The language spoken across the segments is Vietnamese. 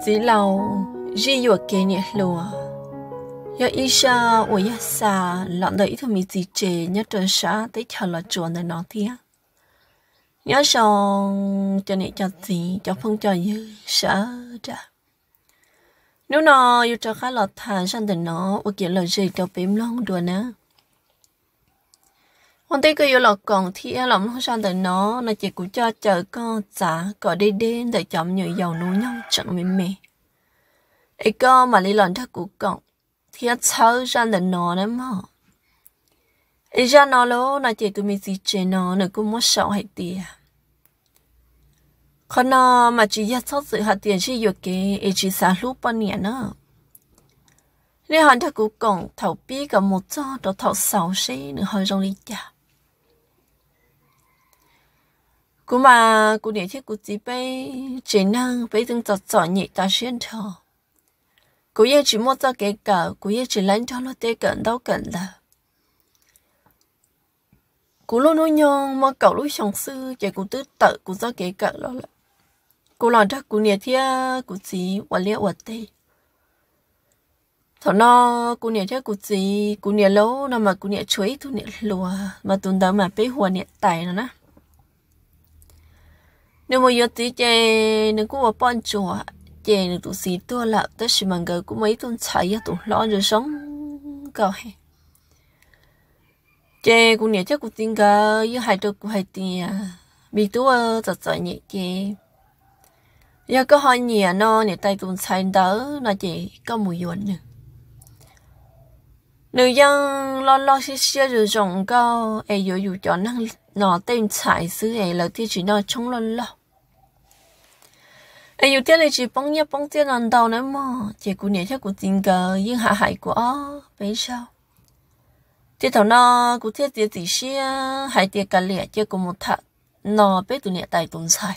chỉ lâu chỉ vừa kể nhẹ lùa giờ ít sa ủa ya sa lợn đấy thôi mình chỉ chế nhớ trời sa tới chờ là chuồn để nó thía nhớ xong cho nhẹ cho gì cho phong cho dư sa ra nếu nó yêu cho khá là thà sang để nó ủa kiện là gì cho bếm long đùa nè hôm nay cứ yêu là còn thía lòng không sang để nó chỉ cũng cho chờ con trả có đi đến để chậm nhiều dầu nấu nhau chẳng mềm mềm ấy có mà lý luận thắc của cậu thì cháu ra lần nó đấy mà ấy ra nó lố là chỉ tụi mình gì chơi nó nữa cũng muốn sợ hay tiền còn nó mà chỉ ra sót sự hạt tiền chỉ được cái ấy chỉ xả lúc bao nhiêu nữa nên hắn thắc của cậu thầu pi cả một cho đó thầu sáu xí nữa hơi rong đi chả cú mà cú để thiết cú chỉ bay chỉ năng bay từng giọt giọt nhẹ ta xuyên thở cú ye chỉ mua cho cái cỡ cú ye chỉ lấy cho nó tê cận đâu cận là cú luôn nói nhon mà cậu lúc xong sư chỉ cú tứ tự cú cho cái cỡ đó là cú làm cho cú nhẹ thia cú chỉ quả liệt quả tê thằng nó cú nhẹ thia cú nhẹ lâu nằm mà cú nhẹ chuối tu nhẹ lùa mà tuần đó mà bé hoa nhẹ tài nữa nè nếu mà giờ tí chơi nếu có bọn chùa chơi nếu tụi xí tua là tất nhiên mà người cũng mấy tuần chạy tụi lo rồi sống cầu hè chơi cũng nhớ chắc cũng tin cả với hai đứa cũng hai tiền bị tua giật giật nhẹ chơi giờ có hỏi nhẹ nó nhẹ tay tuần chạy đỡ là chỉ có mùi yuan nữa nữ dân lo xí xí rồi rộng cao ấy dù cho nó tên chạy xứ ấy là thì chỉ nó chống lo ấy dù thế này chỉ bông tiền ăn đầu nữa mà chỉ cũng nhớ chắc cũng tin cờ nhưng hạ hại của bây sao thì thằng nó cũng thế tiền gì xí hại tiền cả lẻ chứ cũng một thằng nó biết tụi nhẹ tài tuần xài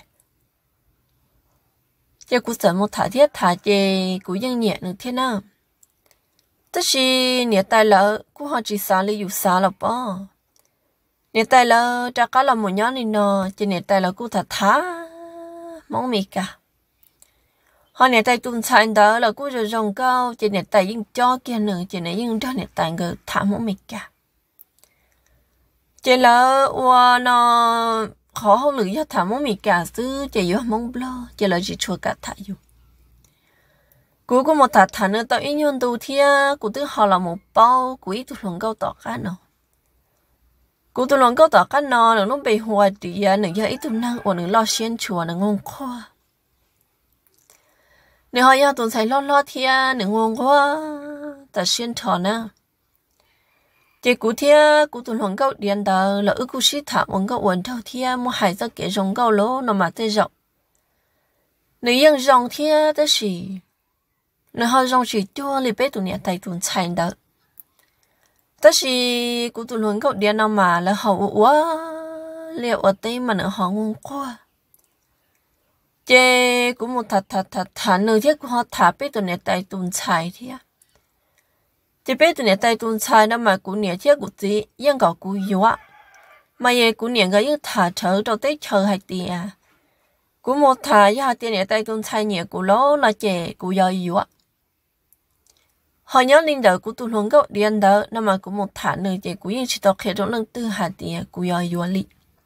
chứ cũng sợ một thằng thiết thà chứ cũngยังnhẹ nữa thế nào tất nhiên nhẹ tài lỡ cũng họ chỉ xả lấy dù xả là bao nhẹ tài lỡ chắc cả là một nhóm này nó chỉ nhẹ tài lỡ cũng thật thà mong mì cả họ nhẹ tay tuần sai đó là cũng rồi rong cao chỉ nhẹ tay nhưng cho kia nữa chỉ nhẹ nhưng cho nhẹ tay người thả mong mì cả chỉ là nó khó hơn lưỡi cho thả mong mì cả chứ chỉ vô mong blo chỉ là chỉ chua cả thả vô cuối cùng một thả nữa tao ít nhân đầu thia của tôi họ là một bao của ít tụi lòng cao tỏ cá nó của tụi lòng cao tỏ cá nó bị hoa đi nữa giờ ít tụi năng của nó lo xuyên chùa nó ngon khoa nếu họ yêu tuần sai lo thia nếu ngon quá ta xuyên thọ nè chỉ cú thia cú tuần lòng cao điện đó là ước cú sĩ thả ngon cao uốn thao thia mua hải ra cái rong cao lố nó mà tê rộng nếu yên rong thia ta chỉ nếu họ rong chỉ cho li bé tụi nhẹ tay tuần sai đó ta chỉ cú tuần lòng cao điện nào mà là họ quá liệu ở đây mà nó họ ngon quá chế cũng một thật nơi thiết của họ thả bé tụi này tay tuần xài thế chế bé tụi này tay tuần xài đó mà cũng nhẹ thiết của chị yên搞cũng yếu mà ye cũng nhẹ cái như thả chờ đầu tết chờ hai tiền cũng một thả ya tiền này tay tuần xài nhẹ của lố là chế cũng yếu họ nhớ linh đời của tụi luôn gạo điên đó nó mà cũng một thả nơi chế cũng như chỉ tao khéo trong lần tư hai tiền cũng yếu li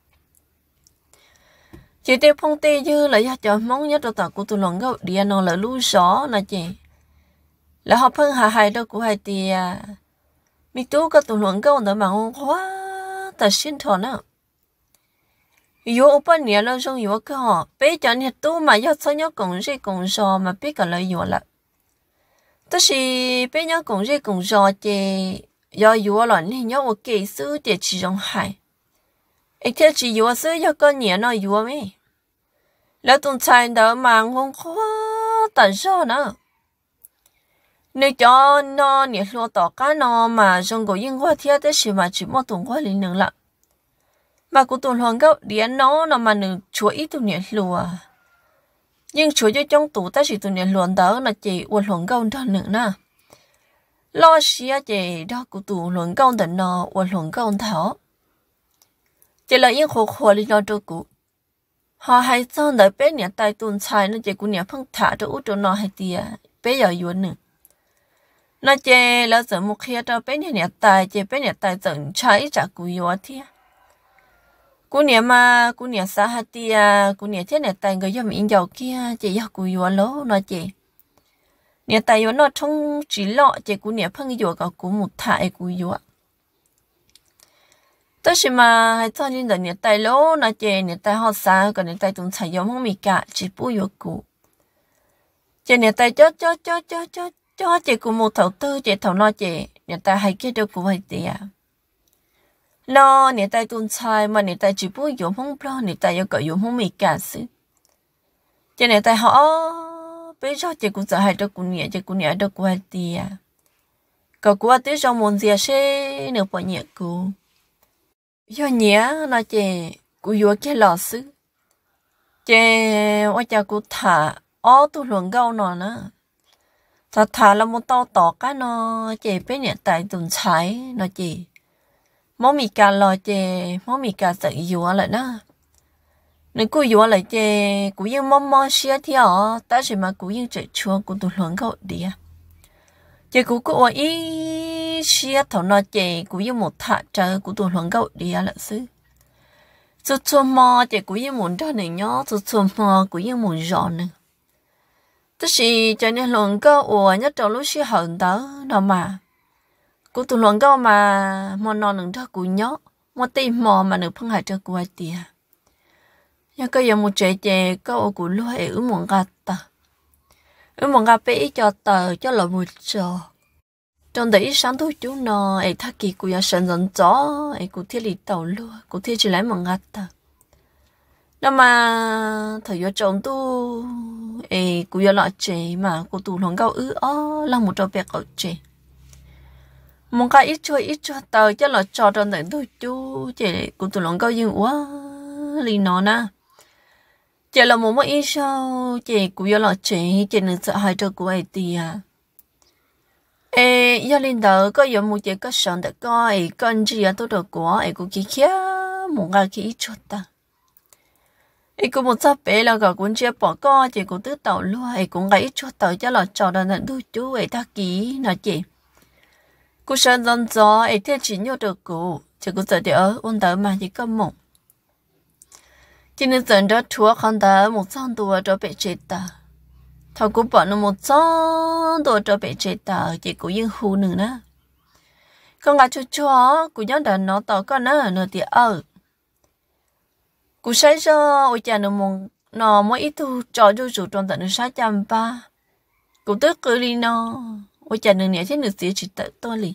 chỉ tiêu phong tê như là do cho mong nhất là của tụi lòng gạo điện nó là lú gió là chị là họ phân hạ hại đâu của hai tia mi tú có tụi lòng gạo đó mà ngon quá ta xin thọ nữa yếu ở bên nhà nó xong yếu cái họ bé cho nhiệt tú mà do sao nhớ cùng gió mà biết cả lời yếu là tất nhiên bé nhớ cùng gió chị do yếu là nên nhớ một kỳ sư để chỉ trong hại ấy thế chỉ yếu sư cho con nhẹ nó yếu mấy lỡ tuần sai đó mà ngon quá tại sao nữa nếu cho nó nhiệt lo tỏ cá nó mà trong cổ yên qua thiết tới chỉ mà chỉ một tuần qua liền nữa lận mà của tuần hoàng gạo điện nó mà nửa chúa ít tuần nhiệt lùa nhưng chúa cho trong tủ ta chỉ tuần nhiệt luồn đó là chỉ uốn hoàng gạo đó nữa nè lo xía chỉ đó của tủ hoàng gạo đó nó uốn hoàng gạo thảo chỉ là yên khổ khổ đi nó cho cụ họ hay cho đợi bé nhà tay tuần xài nó chỉ của nhà phong thả cho út cho nó hay tiệt bé giờ yuan nữa nó chỉ là giờ một khi cho bé nhà tay chỉ bé nhà tay dần trái trả của yuan thiệt của nhà xã hay tiệt của nhà thế nhà tay người do mình giàu kia chỉ do của yuan lố nó chỉ nhà tay yuan nó không chỉ lọ chỉ của nhà phong yuan cả của một thải của yuan tất nhiên mà hay cho nên là nhà tay lố nó chỉ nhà tay họ xa còn nhà tay tuần xài giống không mì cả chỉ bùi yuan cụ chỉ nhà tay cho chỉ của một thầu tư chỉ thầu nó chỉ nhà tay hay kia đâu cũng hay tiệt nó nhà tay tuần xài mà nhà tay chỉ bùi yuan không lo nhà tay yêu cầu yuan không mì cả sự chỉ nhà tay họ bây giờ chỉ cũng sợ hay đâu cũng nhà đâu cũng hay tiệt cậu cũng tới trong môn gì sẽ nửa bỏ nhẹ cô do nhẹ là chị cô vô cái lò xứ chị ở nhà cô thả ó tu luận gạo nó nữa thả là một tàu tọt cái nó chị bên nhà tại tuần trái nó chị món mì cà lò chị món mì cà sợi dừa lại đó nếu cô dừa lại chị cô yên mò xía thì ở ta chỉ mà cô yên chạy chua cô tu luận gạo đi chị cô có ý xía thầu nó chị cô yên một thả trời cô tu luận gạo đi là xứ chút chua mò chị cô yên muốn cho này nhó chút chua mò cô yên muốn giòn nữa tức là cho nên luận gạo nhất trong lúc xí hận đó nào mà cô tu luận gạo mà non đừng cho cô nhó một tim mò mà được phong hại cho cô tiệt nhưng cái giờ một trẻ có cô lo ở một gạt ta ở một gạt bé cho tờ cho là một trò trong đấy sáng tối chú nó ấy thắc kỳ cô ya sân dần gió ấy cô thiết lý tàu luôn cô thiết chỉ lấy một gạt ta nhưng mà thời giờ chồng tu ấy cô ya lọ trẻ mà cô tu luận gạo là một trò bé cậu trẻ một cái ít cho tờ cho là trò trong đấy tôi chú trẻ cô tu luận gạo nhưng quá lì nó na chị là một ít sao chị cũng yêu là chị nên sợ hai đứa của ấy thì gia đình đó có một chị có sẵn để coi con gì tôi được của ấy cũng kia kia một ngày kia chút ta ấy cũng một sắp bé là cả cuốn chia bỏ con chị cũng tự tàu luôn ấy cũng gãy chút tàu cho là trò đàn đàn đôi chú ấy ta ký nói chị cô sẵn dần gió ấy thế chỉ nhớ được cô chị cũng sợ để ở ôn tới mà chỉ có một cho nên giờ đó chúa con ta một trăm tuổi cho bị chết ta, thằng cũng bảo nó một trăm tuổi cho bị chết ta, chỉ có những hú nữa nè, con gái chúa cũng nhớ đến nó tao con nó thì cũng say cho ôi cha nó mỗi ít thu trò cho chủ trong tận 630, cũng tức cười đi nó, ôi cha nó nhảy thế nữa chỉ tự tôi li,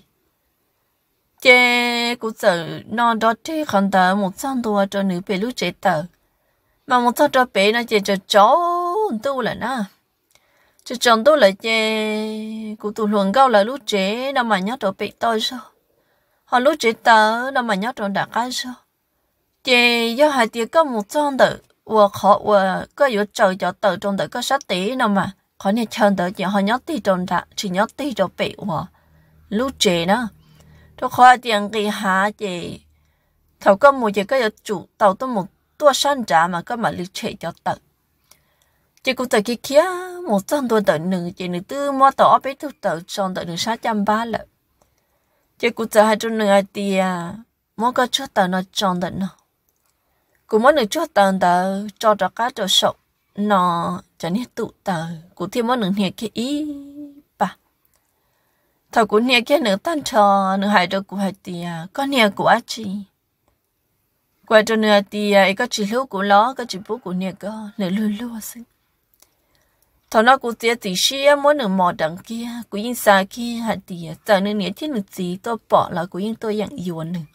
chê cũng sợ nó đó thế con ta một trăm tuổi cho nữ bị lúc chết ta. Mà một thằng cho bé nó chỉ cho chó tu là na cho chồng tu là chê cụ tu luận gạo là lúc trẻ đâu mà nhớ cho bé tôi sao họ lúc trẻ tớ đâu mà nhớ cho đã cái sao chê do hai tiệc có một trăm tờ và họ và có yếu trời cho tờ trong tờ có 6 tỷ nào mà họ nên chờ tờ chỉ họ nhớ tí trong đã chỉ nhớ tí cho bé và lúc trẻ đó cho họ tiền kỳ hạ chê thầu có một chỉ có yếu chủ tàu tôi một tua san trả mà có mà lưu chế cho tận chỉ cũng tới kia một trăm tua tận nửa chỉ nửa tư mua tỏ bé thu tận tròn tận nửa 630 lận chỉ cũng tới hai trăm nửa thì mua có chút tận nó tròn tận nó cũng muốn nửa chút tận tờ cho cá cho sậu nó cho nên tụ tờ cũng thêm muốn nửa nhẹ cái ý bà thằng cũng nhẹ cái nửa tan trò nửa hai đứa cũng hai thì có nhẹ của chị qua cho nên thì có chỉ lúc của nó có chỉ bố của nhà có để luôn luôn xí thằng nó cũng tiếc thì xí muốn được mò đằng kia cũng yên xa kia hạt thì giờ nên nghĩa thiết được gì tôi bỏ là cũng yên tôi dạng yuan nữa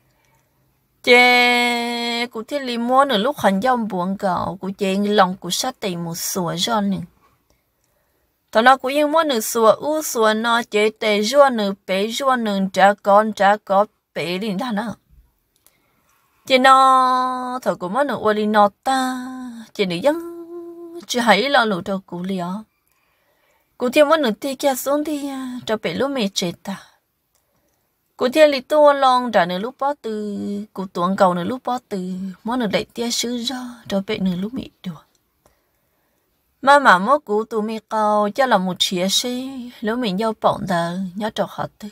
chê cũng thiết li muốn được lúc hành dòng buồn gạo cũng chê lòng cũng sát tình một sủa giòn nữa thằng nó cũng yên muốn được sủa nó chê tê giòn nữa bé giòn nữa trả có bé liền đó nữa chị nó thở cũng mất được ôi nó ta chị nữ dân chị hãy lo lụt cho cụ liò cụ thêm mất được thì kia xuống thì cho bé lúc mẹ chết ta cụ thiên lý tua long trả nửa lúc bó từ cụ tuồng cầu nửa lúc bó từ món nửa đẩy tia sứ cho bé nửa lúc bị đùa mà mốt cụ tụ mi cầu cho là một chia sẻ lúc mình giao bỏng tờ nhớ trò họ tư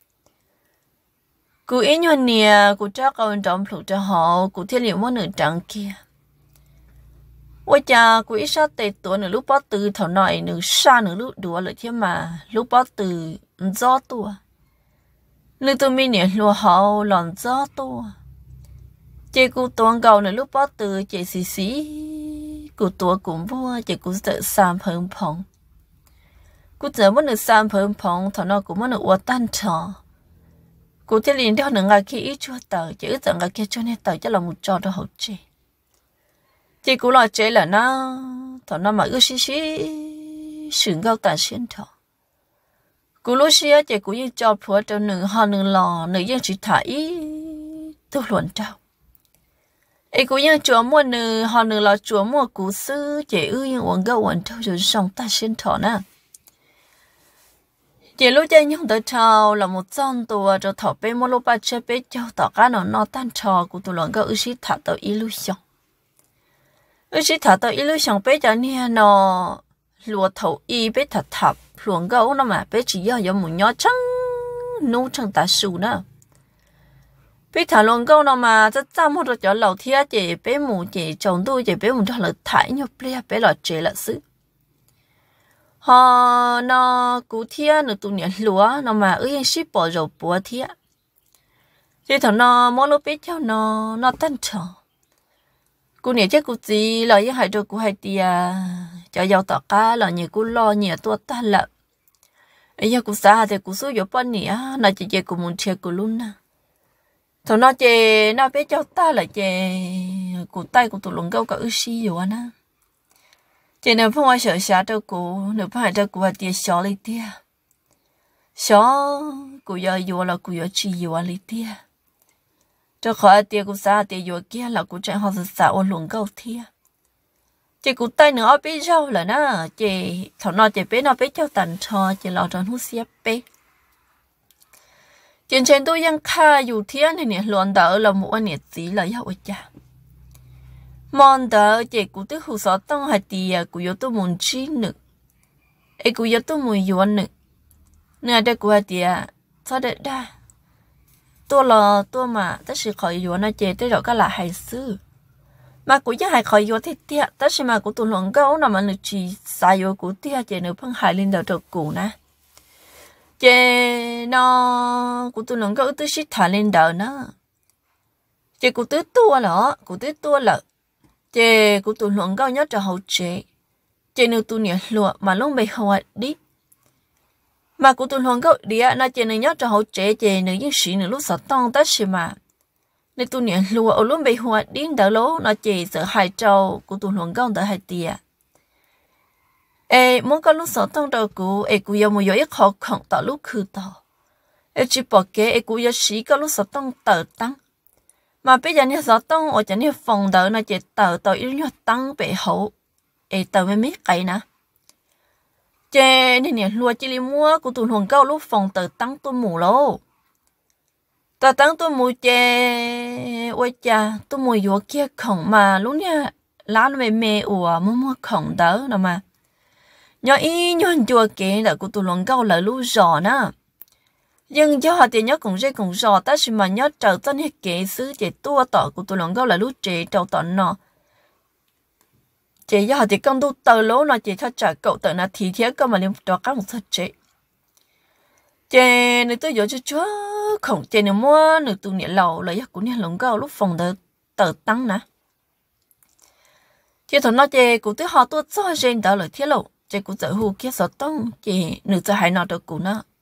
cụ ý nhuận nè cụ cho cầu trọng phụ cho họ cụ thiên liệu món nửa trắng kia ôi cha cụ ý sát tệ tuổi nửa lúc bó từ thảo nội nửa xa nửa lúc đùa lại thế mà lúc bó từ gió tua nửa tụi mình nè lùa hậu lòn gió tua chị cụ tuồng cầu nửa lúc bó từ chị xí cụ tua cũng vua chị cụ sợ sam phồng phồng cụ giờ muốn được sam phồng phồng thằng nó cũng muốn được uất tan trò cụ thế liền theo nửa ngày khi ít chua tờ chị ước rằng ngày kia cho nên tờ cho là một trò đó hậu chị cụ lo chế là nó thằng nó mà ước xí sừng gao tàn xuyên thọ cụ lúc xí chị cụ như cho phùa cho nửa họ nửa lò nửa dân chỉ thả ý tôi luận trao ấy cũng như chúa mua nửa họ nửa là chúa mua cú sư chị ư như uống gạo uống thâu rồi xong ta xin thọ nè chị lúc chơi nhung tới trào là một con tua cho thọ bé mua lúc ba chơi bé châu tỏ cá nó tan trò của tụi luận gạo ư sĩ thả tàu illusion ư sĩ thả tàu illusion bé cho nên nó lùa thầu y bé thật thập luận gạo nó mà bé chỉ do một nhỏ trắng nấu trắng ta sù nè bé thả luận gạo nó mà rất chăm hoặc cho lẩu thia chị bé mù chị chồng tôi chị bé mù cho là thải nhau bé là chế là sự họ nó cú thia nó tụi nhện lúa nó mà ơi ship bỏ rồi bùa thia chị thằng nó mỗi lúc bé cho nó tan trò cú nhện chắc cú gì là những hai đứa cú hai tia cho giàu tỏ cá là nhiều cú lo nhiều tua ta lợn ấy giờ cú xa thì cú số vô bao nhiêu nó chỉ cú muốn chơi cú luôn nè thằng nó chơi nó bé cho ta là chơi cú tay cú tụi lồng gấu cả ư xí rồi nè chị nếu không ai sợ xa đâu cụ nếu không ai đâu cụ hay tia xó lấy tia xó cụ giờ vô là cụ giờ chỉ vô lấy tia cho khỏi tia cụ xa tia vô kia là cụ chạy họ sẽ xả ô luồng câu tia chị cụ tay nữa bé rau là nó chị thằng nó chị bé nó bé cho tàn trò chị lọt tròn hút xếp bé trên tôiยังค่าอยู่เที่ยนเนี่ยล้วนแต่เราหมู่อันเนี่ยสีเลยเอาไว้จ้ะmòn đỡ chị cũng tức hồ sơ tông hạt tiề của yếu tố muốn chi nữa, ấy của yếu tố muốn yếu nữa, nè đây của hạt tiề, sao đấy đa, tôi mà tất sự khỏi yếu nó chị tới rồi cái là hài sư, mà của những hài khỏi yếu thì tiề, tất sự mà của tụi luận gấu nào mà được chỉ sai yếu của tiề chị nữa phân hài lên đầu trục cũ nè, chị nó của tụi luận gấu tôi xích thả lên đầu nó, chị của tứ tua là chị của tụi luận cao nhất là hậu chị nữ tụi nhẹ lụa mà lúc bị hậu đi mà của tụi luận cao đi nó chị nữ nhất là hậu chị nữ những sĩ nữ lúc sợ tông tất gì mà nữ tụi nhẹ lụa ở lúc bị hậu đi đỡ lố nó chị sợ hại trâu của tụi luận cao đỡ hại tiệt muốn có lúc sợ tông đầu của của yêu một ít khó khăn tạo lúc khử tàu chỉ bỏ kế của yêu sĩ có lúc sợ tông tờ tăng mà bây giờ như sợ tông ở chỗ như phòng đỡ nó chỉ tờ ít nhất tăng bể hậu tờ mới mấy cái nè chê nên nè lùa chỉ li mua của tụi hồn cao lúc phòng tờ tăng tôi mù lô tờ tăng tôi mù chê ôi cha tôi mù vô kia khổng mà lúc nha lá nó mê ủa mua khổng đỡ nào mà nhớ ý nhớ chùa kia là của tụi hồn cao là lúc giò nè nhưng cho họ thì nhớ cũng rõ ta chỉ mà nhớ trở tân hết kế sứ chế tua tỏ của tụi lòng gấu là lúc chế trâu tỏ nó chế cho họ thì công tu tờ lố nó chế cho trả cậu tờ nó thì thiết cơ mà liên đó các một thật chế nếu tôi dỗ cho chúa không chế nếu mua nếu tụi nhẹ lầu là của nhẹ lòng gấu lúc phòng tờ tăng nè chế thằng nó chế của tôi họ tôi cho trên đó lời thiết lộ chế của tự hù kia sợ tông chế nếu cho hai nó được của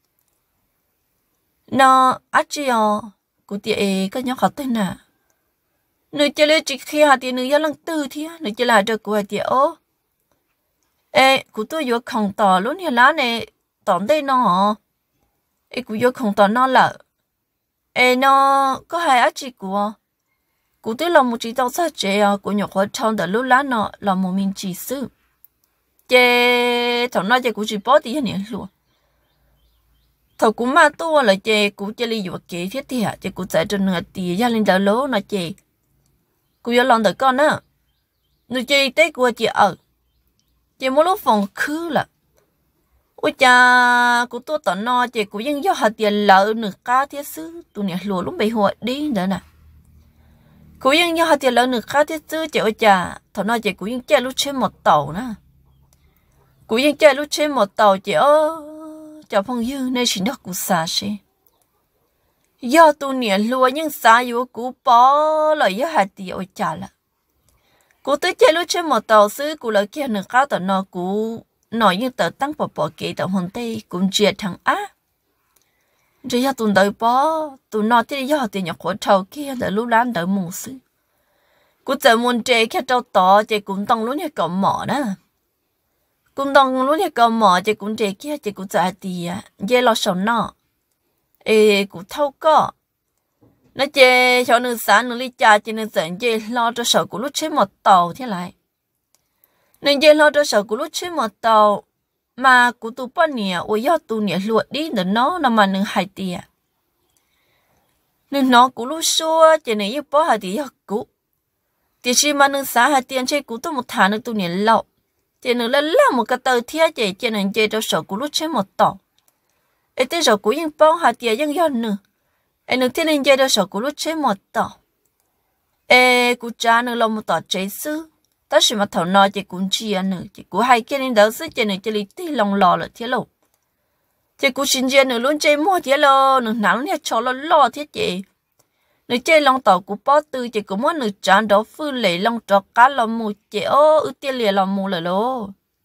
nó của tiệ cái nhóm họ tên nè nữ chơi lấy chỉ khi hạt tiền nữ gia lăng tư thì nữ chơi lại được của hạt tiệ ô của tôi vô không tỏ luôn như lá này tỏm đây nó của vô không tỏ nó là nó có hai của tôi là một chỉ tao sát chế của nhỏ khó trong đó lúc lá nó là một mình chỉ sư chế thằng nó chơi của chỉ bỏ tí hơn nữa luôn thầu cũng mà tua là chị cũng chỉ lý dụ chị thiết thì hả chị cũng chạy trên nửa thì gia đình đỡ lố là chị cũng có lòng đỡ con á người chị tết của chị ở chị muốn lúc phòng khứ là ôi cha của tôi tận no chị cũng vẫn do hạt tiền lỡ nửa cá thiết sứ tụi nhà lùa lúc bị hội đi nữa nè cũng vẫn do hạt tiền lỡ nửa cá thiết sứ chị ôi cha thằng nó chị cũng vẫn chơi lúc trên một tàu nè cũng vẫn chơi lúc trên một tàu chị ơi chào phong dư nên chỉ được cụ xa xí do tụi nhà lùa nhưng xa yếu cụ bỏ lại do hạt tiền ôi cha là cụ tới chơi lúc trên một tàu sứ cụ lại kia nửa cá tận nó cụ nói như tờ tăng bỏ kỹ tờ hồn tây cũng chia thằng á rồi do tụi đời bỏ tụi nó thì do tiền nhọc khổ trâu kia để lúc lán đỡ mù sư cũng giờ muốn chơi cái trâu to chơi cũng tăng lúc này cầm mỏ đó cũng tăng lúc này cầm mỏ chơi cũng chơi kia chơi cũng giờ thì dễ lo sầu nọ ê cũng thâu có nó chơi cho nữ sáng nữ lý cha chơi nữ dẫn chơi lo cho sầu của lúc chơi một tàu thế lại nên giờ lo cho sợ của lúc trên một tàu mà của tụi bọn nè, ôi do tụi nè luộc đi để nó nằm mà nương hai tiền nên nó của lúc xưa chỉ này yêu bỏ hai tiền cũ tiền chỉ mà nương xả hai tiền chơi của tụi một tháng nữa tụi nè lậu chỉ nương là một cái tờ thiệt chỉ nên chơi cho sợ của lúc trên một tàu ấy tới sợ của những bao hai tiền những yon nữa ấy nương thiên nên chơi cho sợ của lúc trên một tàu ấy của cha nương làm một tàu chế sư ta chỉ mà thầu nói chỉ cũng chi anh nữa chỉ cũng hay kia nên đỡ sức chỉ nên chỉ lý tí lòng lò là thế lộ chỉ cũng xin chơi nữa luôn chơi mua thế lo nữa nắng này cho nó lo thế chị nữa chơi lòng tàu cũng bao tư chỉ cũng muốn nữa chán đó phư lấy lòng trọ cá lòng mù chị ư tiền liền lòng mù rồi lo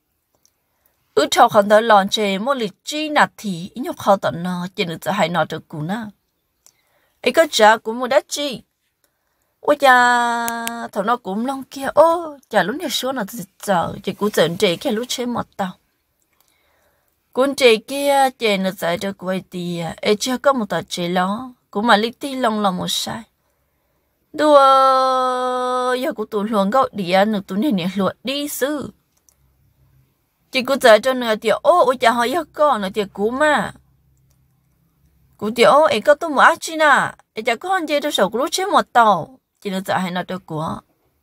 cho không đỡ lòng chơi mua lịch chi nạt thì ít nhóc khó tận nó chỉ nữaจะให้nó được cũng na ấy có trả cũng mua đắt chi ôi cha thằng nó cũng long kia ô cha lúc này số nào giờ chị cũng dẫn chị kia lúc trên một tàu con chị kia chị nó dạy cho quay thì ấy chưa có một tờ chị lo cũng mà lịch ti long là một sai đua giờ của tụi luồng gạo địa nữa tụi này luộc đi xứ chị cũng dạy cho nữa thì ôi cha hỏi con nữa thì cũng mà cũng thì ấy có tôi mua chi nè ấy cha con chơi cho sầu lúc trên một tàu chỉ nó dạy nó được của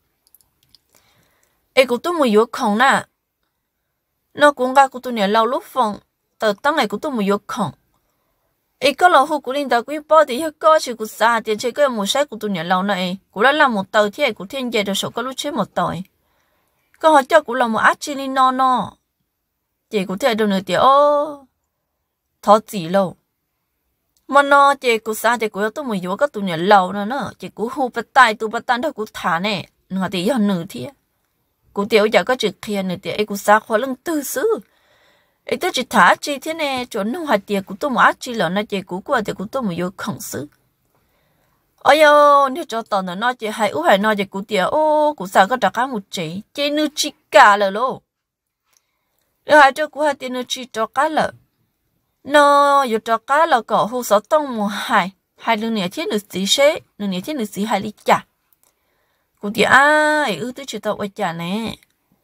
ấy cũng tôi mua yếu không nè nó cũng gặp của tôi nè lâu lúc phòng từ tăng này của tôi mua yếu không ấy có lâu của linh đạo quý bao thì có chỉ của xa tiền chơi cái một sách của tôi nè lâu này cũng đã làm một tàu thế của thiên gia được số có lúc trên một tàu có họ cho cũng là một ác chi linh no chị cũng thấy đâu nữa thì thọ gì lâu mà nó chị cũng xa chị cũng tôi mới vô cái tụi nhà lâu nữa chị cũng hú bắt tay tụi bắt tay đó cũng thả nè nó thì do nữ thiệt cũng tiểu giờ có chuyện kia nữa thì ấy cũng xa khó lưng tư xứ ấy tôi chỉ thả chi thế này chỗ nó hoạt tiền của tôi mà chi là nó chị cũng qua thì cũng tôi mới vô khổng xứ ôi yo nếu cho tao nó chị hay hay nó chị cũng tiểu cũng xa có đặt một chị nữ chi cả rồi luôn rồi hai chỗ cũng hai tiền nữ chi cho cả rồi nó dù cho cá là cỏ hú sáu tông mùa hai lưng này thiết nữ gì xế lưng này thiết nữ gì hai lý chả cũng thì ai tôi chỉ tao ở chả nè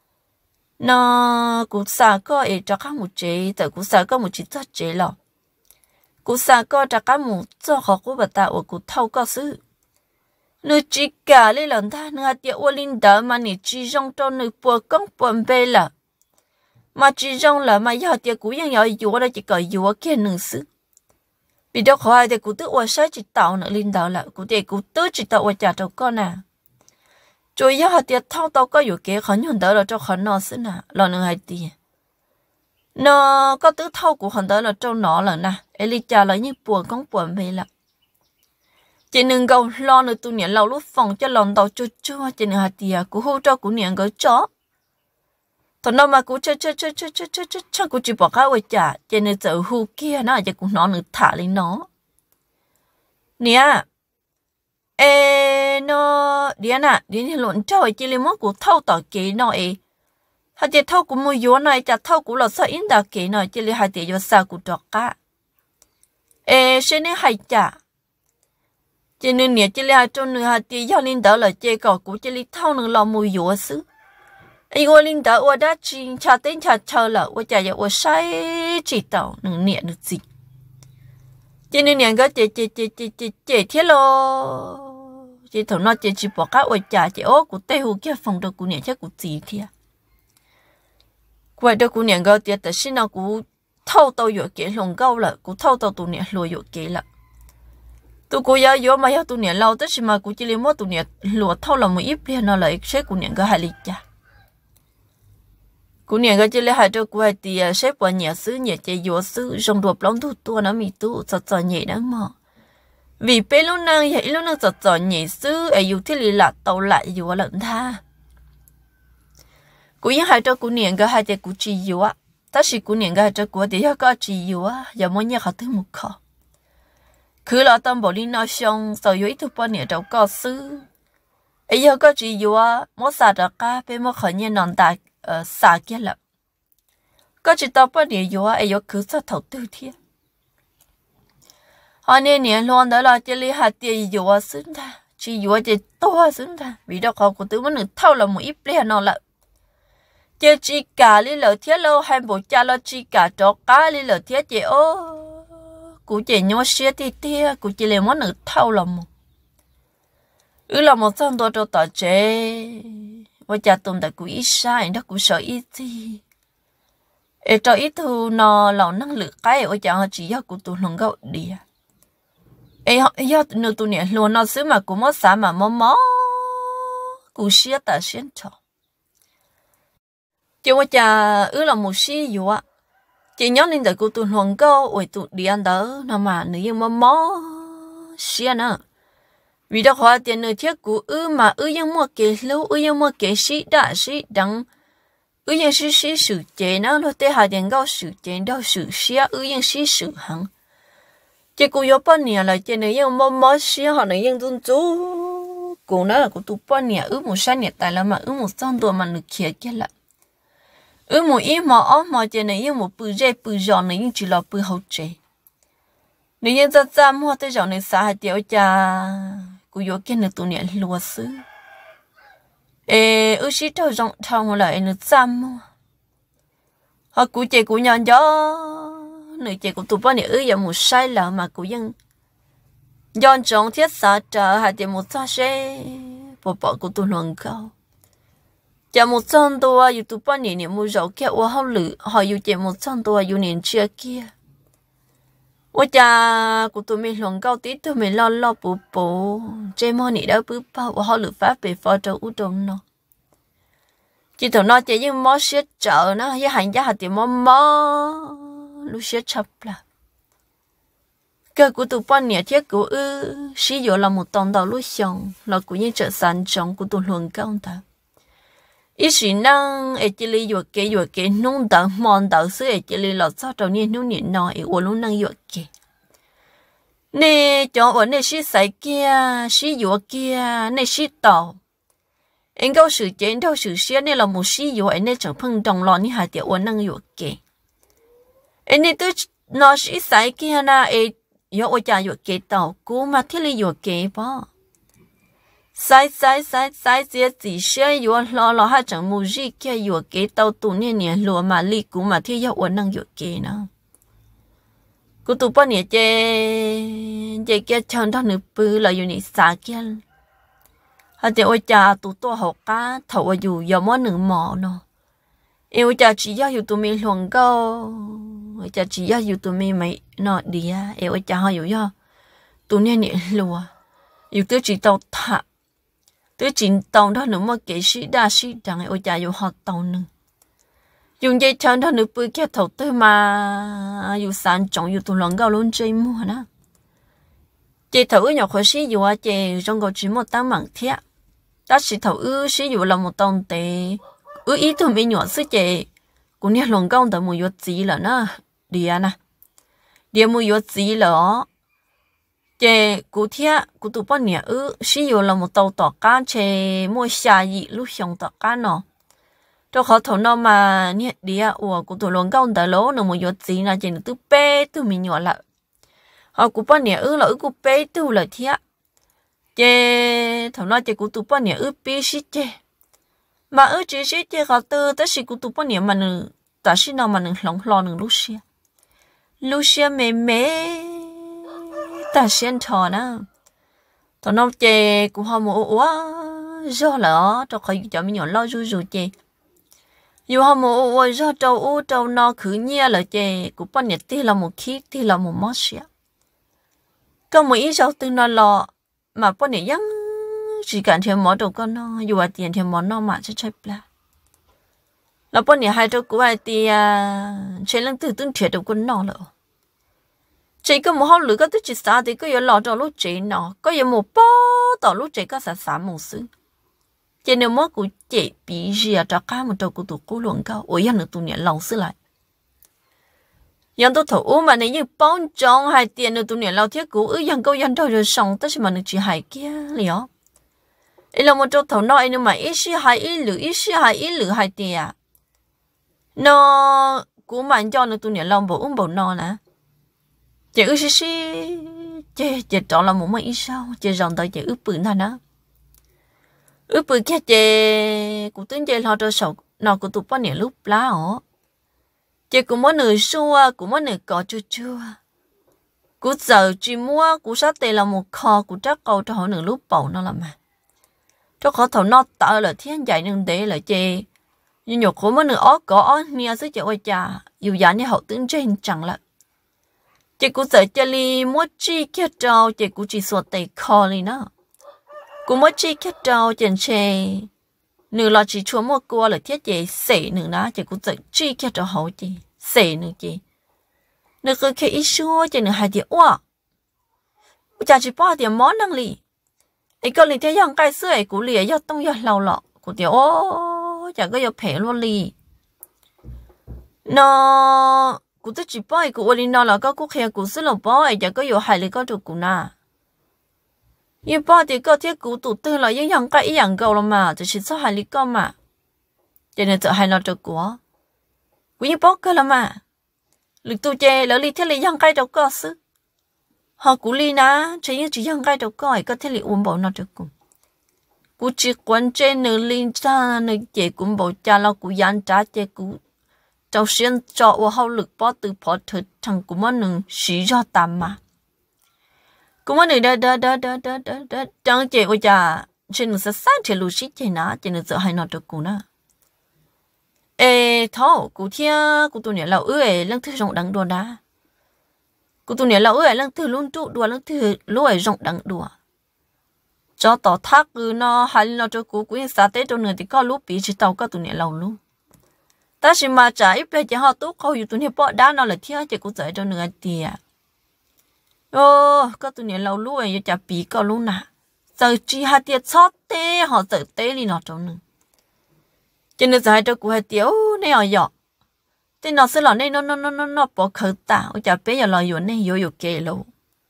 nó cũng xa có cho cá một chế tại cũng xa có một chỉ cho chế lọ cũng xa có cho cá một cho họ cũng bật tạo cũng thâu có sự nữ chỉ cả lấy lần ta nữ tiệt ô linh đỡ mà nữ chỉ trong cho nữ bùa công bùa bê là mà chỉ trong là mà giờ thì cũngยัง有油的这个油给能死，比较快的cũng tự我sai chỉ tạo nữa linh đạo là cũng để cũng tự chỉ tạo我家头con à，最要係啲偷到個油嘅很用到了就很難死呐，老能係啲，那個tự偷cũng很到了就nó了呐，ấy lý cha là như buồn con buồn về là，chỉ能夠lo nữa tụi nhện lâu lúc phòng cho lòng đầu chua chua chỉ能係啲cũng hỗ trợ cũng nhện cái chó. Thằng nó mà cũng chơi cũng chỉ bỏ cái quay trả cho nên giờ hú kia nó giờ cũng nó nữa thả lên nó nè ê nó điên thì lộn chơi chỉ lấy món của thâu tỏi kỹ nó ấy hai chị thâu cũng mua vô này chả thâu cũng là sợ in đã kỹ nó chỉ lấy hai chị vô sao cũng trọt cá ê xin nên hai chả cho nên nè chỉ lấy hai trong nữa hai chị giao lên đó là chơi cỏ cũng chỉ lấy thâu nữa là mua vô xứ ai ngồi linh đạo ở đó chỉ trả tiền trả chờ là ở nhà ở sai chỉ tàu nửa nhẹ nửa gì cho nên nhà cái chị thiết lo chị thằng nó chị bỏ cá ở nhà chị ô của tây hồ kia phòng được của nhà chắc của gì kia quay được của nhà cái tiền tại xin nó của thâu tàu dội kế lồng câu là của thâu tàu tụi nhà lùi dội kế là tụi cô giáo vô mà tụi nhà lâu tới mà của chị liền mất tụi nhà lùa thâu là một ít liền nó lại xếp của nhà cái hai lít cha của nhà cái chỉ lấy hai đứa của hai thì xếp vào nhà xứ nhà chị vô xứ trong đùa lóng thu tua nó mì tu sợ nhẹ đó mà vì bé lúc nào vậy lúc nào sợ nhẹ xứ ấy dù thế là tàu lại dù lợn tha của những hai đứa của nhà cái hai đứa của chị vô á ta chỉ của nhà cái hai đứa của thì có chị vô á giờ mỗi nhà họ thứ một khó cứ là tâm bảo đi nói xong sau yếu ít thứ bao nhiêu đâu có xứ ấy giờ có chị vô á mỗi sao đó cả bé mỗi khởi nhiên non đại xa kia là có chỉ tao bao nhiêu vô ấy giờ cứ sao thầu tư thiệt anh em nè luôn đó là chỉ lấy hạt tiền vô xứng ta chỉ vô chỉ to xứng ta vì đó họ của tụi mình thâu là một ít liền nó là chỉ cả lấy lợn thiết lâu hay bộ cha lo chỉ cả cho cá lấy lợn thiết chị ô cụ chỉ nhau xía tia cụ chỉ lấy món nữa thâu là một là một trăm đô cho tao chế và cha tụi ta cụ ít sai đó cụ sợ ít gì cho ít thu nó lão năng lực cái ở cha họ chỉ do cụ tụi lòng gạo đi họ do tụi tụi này luôn nó xứ mà cụ mất xã mà mó cụ xía ta xuyên cho chứ mà cha là một xí dụ á chị nhớ nên tại cụ tụi lòng gạo ở tụi đi ăn đó nó mà nếu như mó xía nữa vì đó hoa tiền nơi thiết của mà nhưng mua cái lâu nhưng mua cái sĩ đã sĩ đắng nhưng sĩ sự chế nó tê hà tiền gạo sự chế đâu sự xía nhưng sĩ sự hằng chỉ cụ yếu bao nhiêu là chỉ nếu như mò xía họ nếu như tuân chú cụ nó là cụ tụ bao nhiêu một sáng nhiệt tại là mà một trăm tuổi mà được kia kia là một ít mà chỉ nếu như một bự giòn nếu như chỉ là bự hậu chế nếu như ra mua tới giòn nếu xả tiêu cha cụ yếu kia nữa tụi nhện lúa xứ xí thâu rong thâu lại nữa xăm mua họ cụ chị cụ nhon gió nửa chị cụ tụi bao nhiêu giờ một sai là mà cụ dân giòn trống thiết xả trở hai tiền một xa xe bỏ cụ tụi luồng cao chả một trăm đô yêu tụi bao nhiêu mua rau kia qua hao lử họ yêu chị một trăm đô yêu niệm chia kia ôi cha của tụi mình luồng cao tí tụi mình lo bố chơi mò nị đó bự bao và họ lựa pháp về phò trâu u đông nó chỉ thằng nó chỉ những mò xiết chợ nó với hành giá hạt tiền mò lúc xiết chập là cái của tụi bọn nhẹ thiết của sử dụng là một tông đầu lúc xong là của những chợ sản trong của tụi luồng cao ta ý sĩ năng ấy chỉ lý dụ cái nông đợt mòn đợt xứ ấy chỉ lý là sao đầu nhiên nông nhện nọ ấy uốn luôn năng dụ cái nè cho uốn nè sĩ sải kia sĩ dụ kia nè sĩ tàu anh câu sử chế đâu sử xía nè là một sĩ dụ ấy nè chẳng phân đồng lò như hai tiểu uốn năng dụ cái anh nè tôi nó sĩ sải kia na ấy dụ ở nhà dụ cái tàu cũ mà thiết lý dụ cái bao sai gì xe yo lo hai chẳng mua gì kia yo cái tàu tụ nè lúa mà li cũ mà thiết yo uốn năng yo cái nó cú tụ bao nè chế kia chân đó nửa bự là yo nè xa kia hay thì ôi cha tụ to học cá thầu yo yo món nửa mỏ nó ôi cha chỉ yo yo tụ mình luồng câu ôi cha chỉ yo yo tụ mình mấy nọ đi à ôi cha họ yo tụ nè lúa yo tôi chỉ tàu thả tôi chính tàu đó nữa mà cái sĩ đa sĩ đằng ôi cha yêu họ tàu nữa dùng dây chuyền đó nữa bự kia thầu tư mà yêu sản trọng yêu tụ lòng gạo luôn chơi mua nè chị thầu nhỏ khỏi sĩ yêu chị trong gọi chỉ một tăng mảng thiệt ta chỉ thầu sĩ yêu là một tông tệ ý thôi mình nhỏ sức chị cũng nghe lòng gạo tao mua yêu gì là nè đi à nè đi mua yêu gì là chế cụ thiệt cụ tụ bao nhiêu sử dụng là một tàu tọt cá chế mua xà gì lúc xong tọt cá nó cho họ thầu nó mà nè đi à cụ tụ lòng cao tại lỗ nó một giọt gì là chế nó tụ bé tụ mình nhỏ lại họ cụ bao nhiêu là cụ bé tụ là thiệt chế thầu nó chế cụ tụ bao nhiêu bé xí chế mà chế xí chế họ từ tới xí cụ tụ bao nhiêu mà nữa ta xí nào mà nữa lòng lo nữa lúc xí mềm ta xuyên thọ nè thọ nó chè cũng họ mua quá do là cho khỏi cho mình nhỏ lo ru chè dù họ mua do trâu nó khử nhia là chè cũng bao nhiêu thì là một khí thì là một món xịa có một ít sau từ nó lọ mà bao nhiêu yang chỉ cần thêm món đồ con nó dù là tiền thêm món nó mà sẽ chết là bao nhiêu hai trâu của ai thì chơi lần từ tương thiệt đồ con nó rồi chỉ có một hôm lửa có tức chỉ xa thì có giờ lọ cho lúc chị nó có giờ một bó tỏ lúc chị có xả một xứ chỉ nếu mất của chị bị gì cho cá một trâu của tụi cô luận cao ôi anh được tụi nhẹ lòng xứ lại dân tôi thổ mà nếu như bón tròn hai tiền được tụi nhẹ lâu thiết cũ dân câu dân thôi rồi xong tất mà được chỉ hai kia liền ấy là một trâu thổ nói nhưng mà ít xí hai lửa hai tiền nó cũng mạnh cho được tụi nhẹ lòng bộ no nè chị ư xí chị chọn là một mấy sao chị rồng tới chị ư bự thôi nữa ư bự kia chị cũng tính chị lo cho sầu nó cũng tụt bao nhiêu lúc lá ó chị cũng muốn nửa xua cũng muốn nửa cỏ chua cũng giờ chị mua cũng sát tê là một kho cũng chắc câu cho họ nửa lúc bầu nó làm mà cho họ thầu nó tạo là thiên giải nên để là chị nhưng nhục cũng muốn nửa ó cỏ nia sức chị ơi cha dù giá như hậu tướng trên chẳng là chị cũng sợ cho li mua chi kia trâu chị cũng chỉ suốt tay kho li nó cũng mua chi kia trâu chân chê nửa là chỉ chúa mua qua là thiết chị sể nửa đó chị cũng sợ chi kia trâu hậu chị sể nửa chị nửa cứ khi ít xua chị nửa hai tiền quá cha chỉ bỏ tiền món năng li ấy có li thế yang cái sữa ấy cũng lìa do tông do lâu lọ của tiền ô chả có do phê luôn li nó cụ tôi chỉ bảo cụ đi nó là có cụ khéo cụ xin lỗi bảo ấy giờ có nhiều hại lý có được cụ na, nhưng bảo thì có thiết cụ tụt tư là những cái ý cầu là mà chỉ xin số hại lý có mà, cho nên tự hại nó được cụ như bảo cái là mà, lịch tu chơi lỡ lý thiết lý những cái đâu có sức, họ cụ lý na chỉ những cái đâu có thiết lý uống bảo nó được cụ chỉ quan trên nửa lý cha nửa chế cũng bảo cha là cụ dán trả chế cụ cháu xuyên cho ô hậu lực bỏ từ bỏ thực thằng của mọi người xí cho tạm mà của mọi người đó chẳng chỉ ôi chà trên người sát thì lù xí chơi ná trên người sợ hay nó được cụ na ê thấu cụ thia cụ tụi nhảy lão ơi lăng thứ rộng đắng đùa đá cụ tụi nhảy lão ơi lăng thứ luôn trụ đùa lăng thứ lối rộng đắng đùa cho tỏ thác cứ nó hay nó cho cụ cũng sát tết cho người thì có lúc bị chỉ tàu có tụi nhảy lão luôn ta chỉ mà trả ít bây giờ họ tốt khôngอยู่ตัวนี้bỏ đá nó là thiếu chỉ cũng dễ cho nửa tiền ô có tụi này lâu lúc ấy chả bị có lúc nào giờ chỉ hai tiền sót té họ tự té đi nó trong nữa cho nên giờ cho cụ hai tiêu này họ dọ thế nó sẽ là này nó bỏ khởi tạo chả bé giờ làอยู่nàyอยู่kề lâu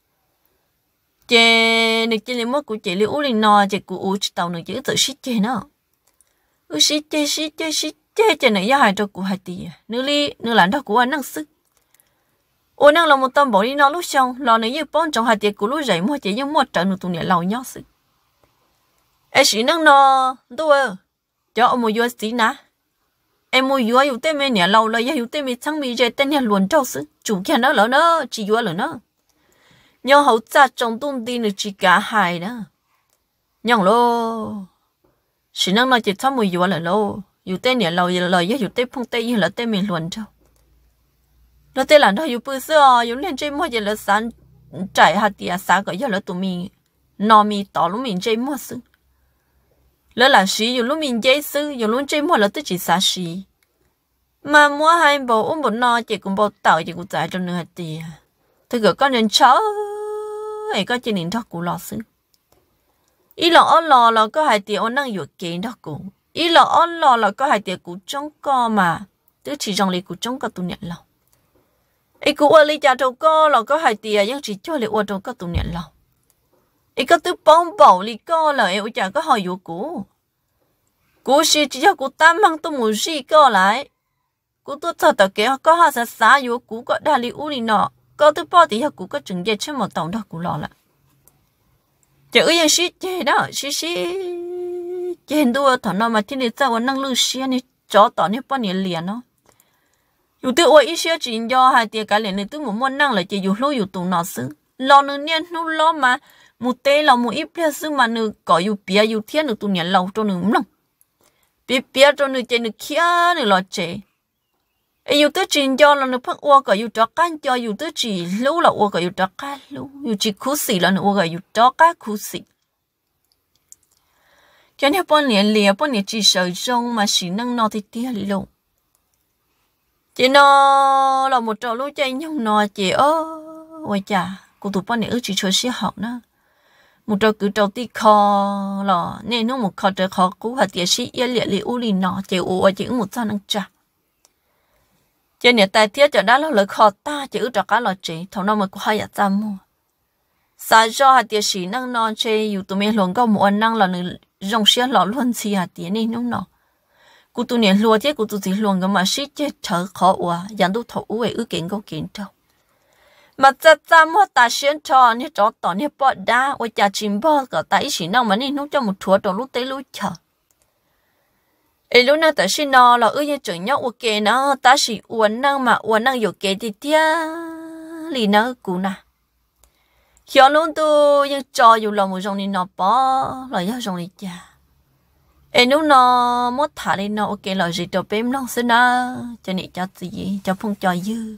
chè được chỉ lấy mất cụ chỉ lấy u đi nó chỉ cụ u chỉ tàu nữa chỉ tự xí chè nó u xí chè này giá hai cho cụ hai tỷ nữ lãnh đó cụ anh năng sức ô năng là một tâm bỏ đi nó lúc xong lò này như bón trong hai tỷ cụ lúc dậy mua chỉ như mua trận được tụi này lâu nhót sức em chỉ năng nó tôi cho ông mua vui xí ná em mua vui yêu tên mình nhà lâu là yêu tên mình sang mình chơi tên nhà luôn trâu sức chủ kia nó lỡ nó chỉ vui lỡ nó nhau hậu cha trong tung tin được chỉ cả hai đó nhau lô chỉ năng nó chỉ thăm mua vui lỡ lô yêu tên nhà lâu lời yêu tên phong tây là tên mình luôn trâu nó tên là nó yêu bự sữa yêu lên chơi mua giờ là sáng trải hạt tiệt sáng cái giờ là tụi mình nó mi tỏ lúc mình chơi mua sữa lỡ là xí yêu lúc mình chơi sữa yêu lúc chơi mua là tự chỉ xả xí mà mua hai bộ no chỉ cũng bộ tàu chỉ cũng giải cho nửa tiệt thì cái con nhân cháu ấy có chỉ nín đó cũng lo sữa ý là là có hai tiệt ông năng yêu kiến đó cũng ý là là có hai tiệt cũng trong co mà tức chỉ trong lý cũng trong co tụi nhận lòng ấy cũng ở lý cha trâu co là có hai tiệt nhưng chỉ cho lý ở trâu co tụi nhận lòng ấy có tứ bông bảo lý co là ấy chả có hỏi yêu cú chỉ cho cú tam mang tụi mù gì co lại cú tôi thật là kéo có hai sa sa yêu cú có đa lý u lý nọ có tứ bao thì cú có chừng dây trên một tàu đó cú lo lại chợ yên xí chè đó xí chèn đua thằng nào mà thiên địa sao năng lưu xí này chó tỏ này bao nhiêu liền nó dù tự ôi ít xíu chỉ do hai tia cái liền này tự muốn năng là chỉ dù lâu dù tụng nó xứ lo nữa nè nó lo mà một tê là một ít bia sư mà nữ có yêu bia yêu thiên nữ tụi nhẹ lâu cho nữ không bia cho nữ chơi nữ kia nữ lo chơi yêu tới chuyện cho là nữ phát qua có yêu cho can cho yêu tới chỉ lâu là qua có yêu cho can lâu yêu chỉ khú xì là nữ qua có yêu cho cá khú xì cho nên bọn nhẹ chỉ sợ trong mà chỉ năng nó thì tia lì lâu chị nó là một trò lúa chơi nhau nó chị ôi chà cô tụi bọn nhẹ chỉ chơi xí học nữa một trò cứ trò tí kho là nên nó một kho trời kho cú hạt tiệt xí yên liệt li u li nó chị u chị một sao năng chả cho nên tại thiết cho đó là lời kho ta chị cho cá là chị thằng nó mà có hai giá mua sai cho hạt tiệt xí năng non chơiอยู่ตรงนี้หลวงก็มัวnăng là rong xía lọ luôn xí hạt tiệt này nó nọ cô tụi này lùa thế cô tụi thì luồng cái mà xí chết thở khó quá dàn tu thầu uể kiện có kiện đâu mà cha mua ta xuyên cho như chó tỏ như bỏ đá ôi cha chim bò cả tại chỉ nào mà nên nấu cho một thua đồ lúc tới lúc chờ ấy lúc nào ta xin nó là như chuyện nhau ok nó ta chỉ uốn năng有给的爹里nó cũ nè khi luôn tu nhưng cho dù là một dòng đi nó bỏ là do dòng đi cha ấy lúc nó mất thả đi nó ok là gì đồ bém nó xin nó cho nên cho gì cho phong cho dư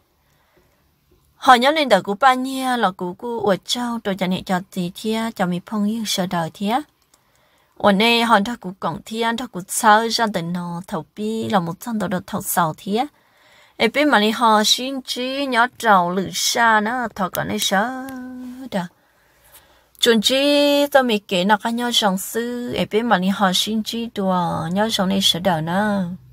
họ nhớ lên đời của ba nha là của ở châu rồi cho nên cho gì thia cho mình phong yêu sợ đời thia ở đây họ đã của cổng thia đã của sao ra từ nó thầu pi là một trăm đồ thầu sầu thia ấy bên mà đi họ xin trí nhớ trầu lử xa nó thầu còn này sợ đó chuẩn trí tôi mình kể nó có nhớ dòng sư ấy bên mà đi họ xin trí đùa nhớ dòng này sợ đời nó